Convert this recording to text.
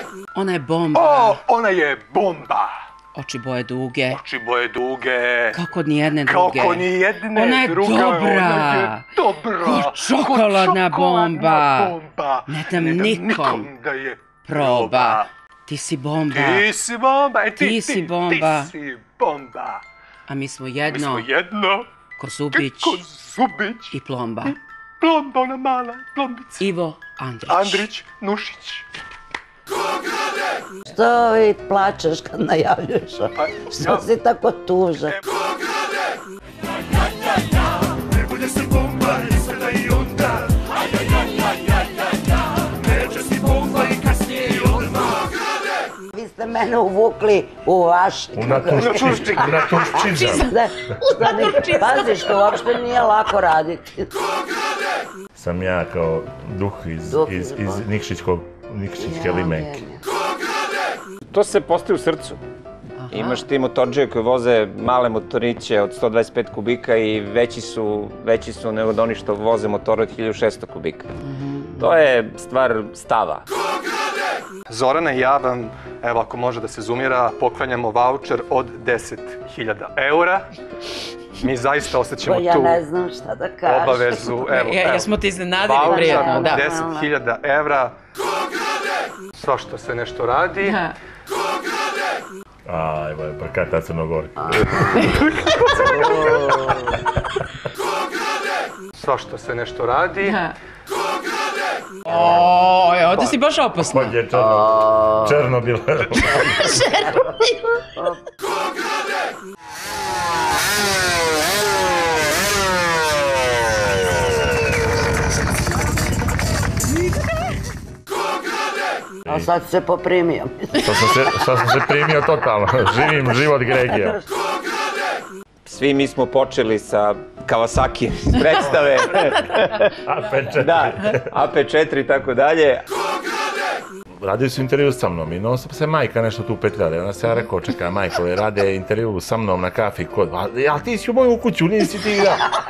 Ona je bomba. O, ona je bomba. Oči boje duge. Oči boje duge. Kako nijedne druge. Kako nijedne Ona je druge. dobra. Ona je dobra. Ko čokoladna bomba. bomba. Ne dam nikom da je proba. Ti si bomba. Ti si bomba. Ti si bomba. Ti si bomba. A mi smo Mi jedno. smo jedno. Ko Zubić Ko Zubić. i Plomba. Plomba, ona mala plombica. Ivo Andrić. Andrić Nušić. Što vi plačeš kad najavljuješ? Što si tako tužan? Najbolje se bomba izgleda i onda. Neće si bomba i kasnije i odmah. Vi ste mene uvukli u vaš... U naturščizam. Pazi, što uopšte nije lako raditi. Sam ja kao duh iz Nikšićke limenke. To se postoji u srcu. Imaš ti motorđe koji voze male motoriće od 125 kubika i veći su nego od onih što voze motor od 1600 kubika. To je stvar stava. Zorana i ja vam, evo ako može da se zoomira, poklanjamo vaučer od 10.000 eura. Mi zaista osjećamo tu Ja ne znam šta da kažem. obavezu. Jesmo ti iznenadili prijetno, Vaučer da. od 10.000 evra. Sva što se nešto radi. Evo je prkata Crnogorka. Sva što se nešto radi. Ovdje si baš opasna. Ovdje je Černobil. A sad se poprimio. Sad sam se primio totalno. Živim život Gregija. Svi mi smo počeli sa Kawasaki iz predstave. AP4. Da, AP4 i tako dalje. Radio su intervju sa mnom i non stop se majka nešto tu petljala. Onda se ja rekao, čekaj majko, rade intervju sa mnom na kafi kod. A ti si u moju kuću, nisi ti ja.